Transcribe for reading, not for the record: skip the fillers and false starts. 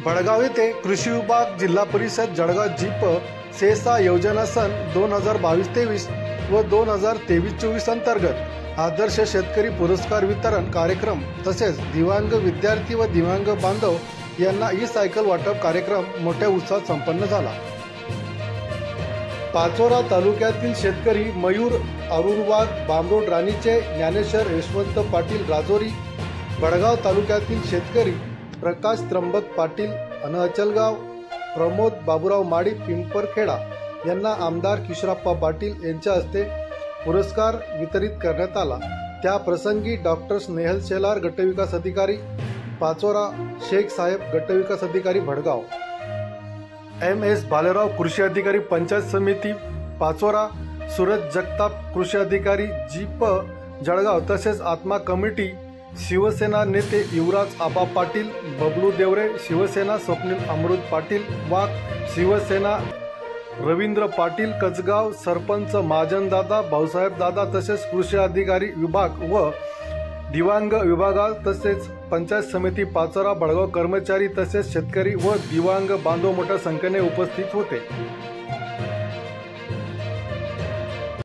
भडगाव येथे कृषी विभाग, जिल्हा परिषद जळगाव जीप सेसा योजना सन 2022-23 व 2023-24 अंतर्गत आदर्श शेतकरी पुरस्कार वितरण कार्यक्रम तसेच दिव्यांग विद्यार्थी व दिव्यांग बांधव यांना ई सायकल वाटप कार्यक्रम मोठ्या उत्साहात संपन्न झाला। पाचोरा तालुक्यातील शेतकरी मयूर अरुण वाघ बांबरोड राणीचे, ज्ञानेश्वर यशवंत पाटील राजोरी, भडगाव तालुक्यातील शेतकरी प्रकाश त्र्यंबक पाटील अनहचलगाव, प्रमोद बाबूराव माडी पिंपरखेडा यांना आमदार किशोरप्पा पाटील यांच्या हस्ते पुरस्कार वितरित करण्यात आला। त्या प्रसंगी डॉक्टर स्नेहल शेलार गटविकास अधिकारी पाचोरा, शेख साहेब गटविकास अधिकारी भडगाव, MS भालेराव कृषी अधिकारी पंचायत समिती पाचोरा, सूरज जगताप कृषी अधिकारी जीप जळगाव तसेच आत्मा कमिटी शिवसेना नेते युवराज आबा पाटील, बबलू देवरे शिवसेना, स्वप्नील अमृत पाटील वाघ शिवसेना, रवींद्र पाटील कचगाव, सरपंच महाजन दादा, भाऊसाहेब दादा तसेच कृषी अधिकारी विभाग व दिव्यांग विभागात तसेच पंचायत समिती पाचोरा भडगाव कर्मचारी तसेच शेतकरी व दिव्यांग बांधव मोठ्या संख्येने उपस्थित होते।